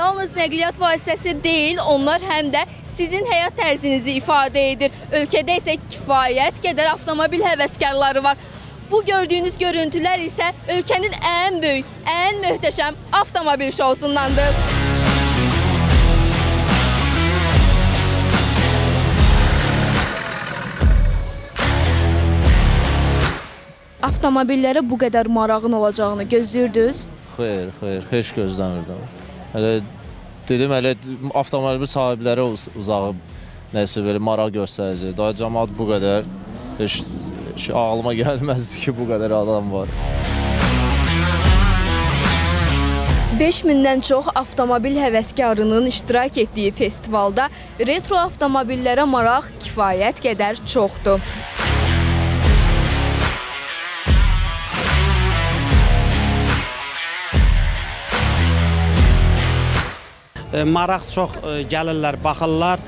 yalnız nəqliyyat vasitəsi deyil, onlar həm də sizin həyat tərzinizi ifadə edir. Ölkədə isə kifayət qədər avtomobil həvəskarları var. Bu gördüyünüz görüntülər isə ölkənin ən böyük, ən möhtəşəm avtomobil şousundandır. Avtomobillərə bu qədər marağın olacağını gözləyirdiniz? Xeyr, heç gözləmirdim. Hələ dedim, hələ avtomobil sahibləri uzağı nəsə belə maraq göstərəcək. Daha cəmaət bu qədər, heç ağlıma gəlməzdi ki, bu qədər adam var. 5000-dən çox avtomobil həvəskarının iştirak etdiyi festivalda retro avtomobillərə maraq kifayət qədər çoxdur. Maraq çox gəlirlər, baxırlar.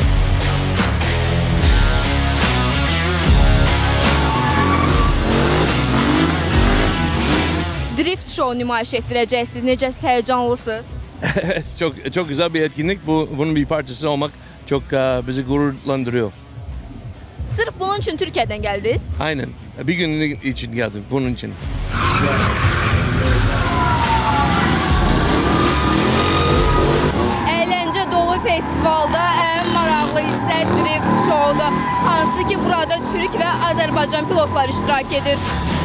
Drift show nümayiş etdirəcəksiniz. Necə həyəcanlısınız? Evet, çok güzel bir etkinlik. Bunun bir parçası olmak çok bizi gururlandırıyor. Sırf bunun için Türkiye'den geldiniz? Aynen. Bir gün için geldim bunun için. Eğlence dolu festivalda en maraqlı hissə drift show'da. Hansı ki burada Türk ve Azərbaycan pilotlar iştirak edir.